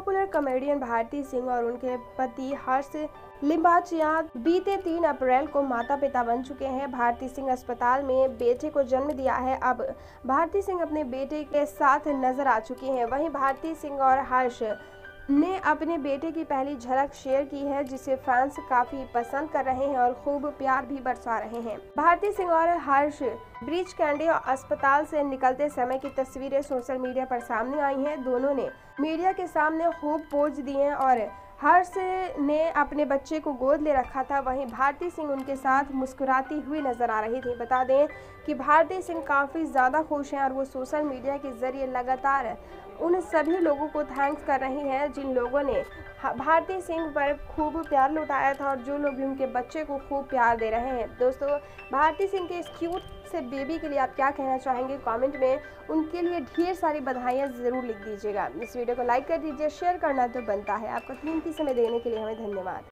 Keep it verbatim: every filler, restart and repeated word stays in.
Popular comedian Bharti Singh और उनके पति हर्ष लिम्बाचिया बीते तीन अप्रैल को माता पिता बन चुके हैं। भारती सिंह अस्पताल में बेटे को जन्म दिया है। अब भारती सिंह अपने बेटे के साथ नजर आ चुकी हैं। वहीं भारती सिंह और हर्ष ने अपने बेटे की पहली झलक शेयर की है, जिसे फैंस काफी पसंद कर रहे हैं और खूब प्यार भी बरसा रहे हैं। भारती सिंह और हर्ष ब्रीच कैंडी अस्पताल से निकलते समय की तस्वीरें सोशल मीडिया पर सामने आई हैं। दोनों ने मीडिया के सामने खूब पोज दिए और हर्ष ने अपने बच्चे को गोद ले रखा था। वहीं भारती सिंह उनके साथ मुस्कुराती हुई नजर आ रही थी। बता दें कि भारती सिंह काफ़ी ज़्यादा खुश हैं और वो सोशल मीडिया के जरिए लगातार उन सभी लोगों को थैंक्स कर रही हैं जिन लोगों ने भारती सिंह पर खूब प्यार लुटाया था और जो लोग भी उनके बच्चे को खूब प्यार दे रहे हैं। दोस्तों, भारती सिंह के इस क्यूट से बेबी के लिए आप क्या कहना चाहेंगे? कमेंट में उनके लिए ढेर सारी बधाइयाँ ज़रूर लिख दीजिएगा। इस वीडियो को लाइक कर दीजिए, शेयर करना तो बनता है। आपका कीमती समय देने के लिए हमें धन्यवाद।